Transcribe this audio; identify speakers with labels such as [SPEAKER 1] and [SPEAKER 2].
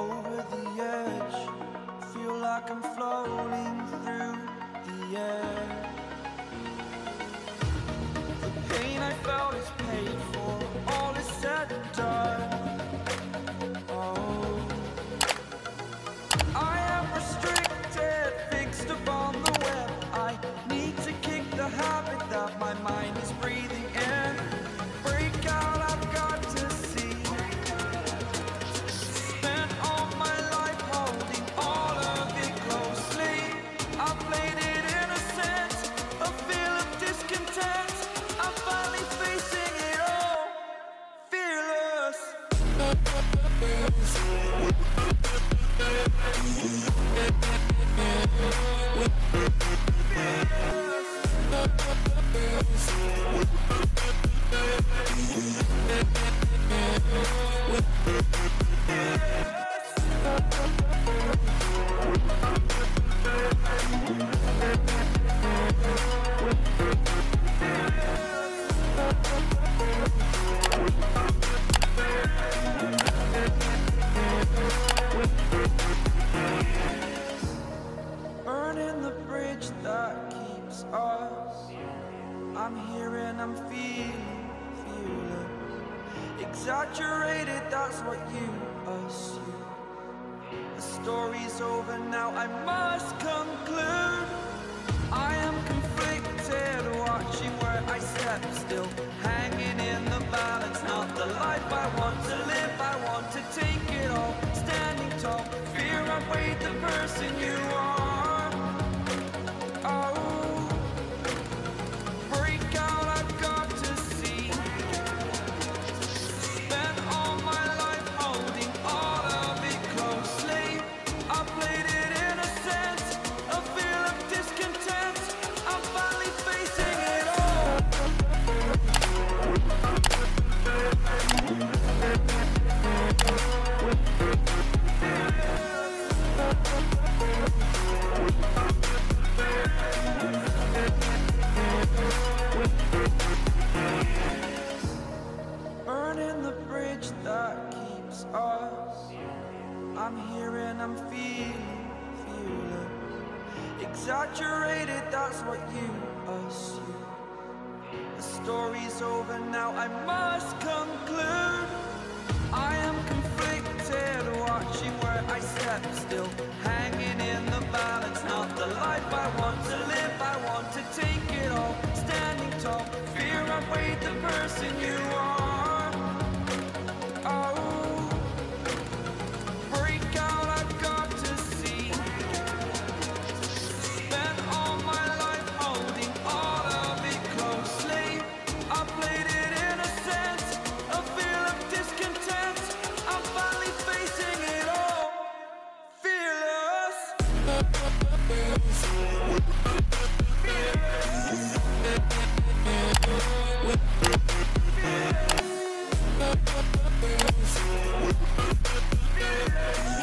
[SPEAKER 1] over the edge. Feel like I'm floating through the air. The pain I felt is paid for, all is said and done. Oh, I am restricted, fixed upon the web. I need to kick the habit that my mind is breathing in. Break out, I've got to see. Spent all my life holding all of it closely. I played it innocent, a feel of discontent. I'm finally facing it all, fearless. Burning the bridge that keeps us. I'm here and I'm feeling fearless. Exaggerated, that's what you assume. The story's over now, I must conclude. I am conflicted, watching where I step still, hanging in the balance. Not the life I want to live, I want to take it all. Standing tall, fear outweighed the person you are. Oh, break out, I've got to see. Spent all my life holding all of it closely. I played it innocent, a feel of discontent. I'm finally facing it all. Burning the bridge that keeps us. I'm here and I'm feeling fearless. Exaggerated, that's what you assume. The story's over now, I must conclude. I am conflicted, watching where I step still, hanging in the balance. Not the life I want to live, I want to take it all. Standing tall, fear outweighed the person you are. Oh, break out, I've got to see. Spent all my life holding all of it closely. I played it innocent, a feel of discontent. I'm finally facing it all, fearless. Fearless.